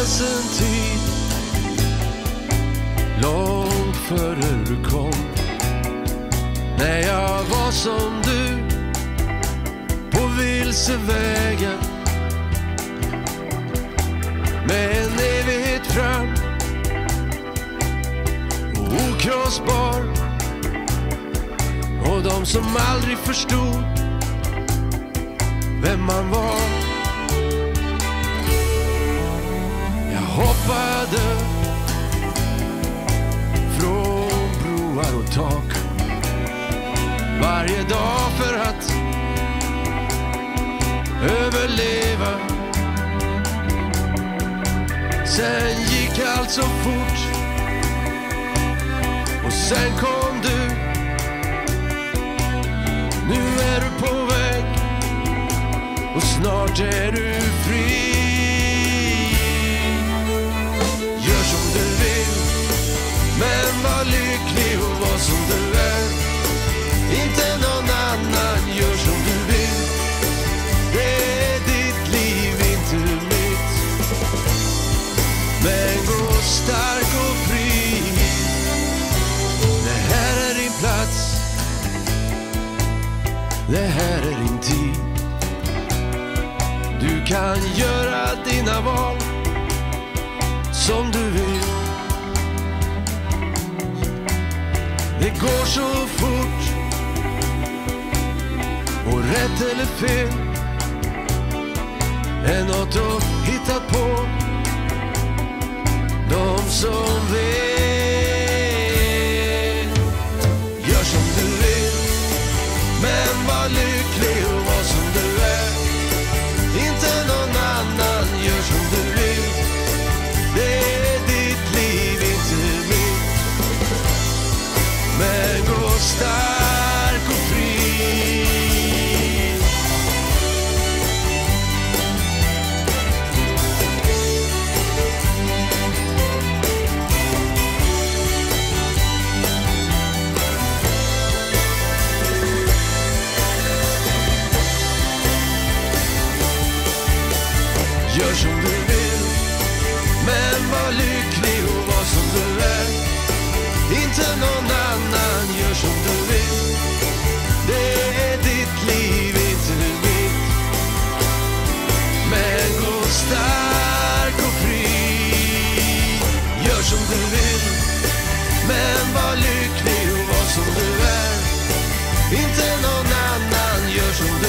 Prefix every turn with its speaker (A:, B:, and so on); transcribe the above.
A: fanns en tid långt före du kom, när jag var som du på vilsevägen, med en evighet fram och okrossbar, och de som aldrig förstod vem man var. Jag hoppade från broar och tak varje dag för att överleva. Sen gick allt så fort, och sen kom du. Nu är du på väg, och snart är du fri. Gör som du vill, men var lycklig och var som du är. Inte någon annan, gör som du vill. Det är ditt liv, inte mitt. Men gå stark och fri. Det här är din plats, det här är din tid. Du kan göra dina val som du vill. Det går så fort, och rätt eller fel är något att hitta på. De som vet, gör som du vill, men var lycklig och var som du är. Inte någon annan, gör som du vill. Det är ditt liv, inte mitt. Men gå stark och fri. Gör som du vill, men var lycklig och var som du är. Inte någon annan, gör som du vill. Det är ditt liv, inte mitt. Men gå stark och fri. Gör som du vill, men var lycklig och var som du är. Inte någon annan, gör som du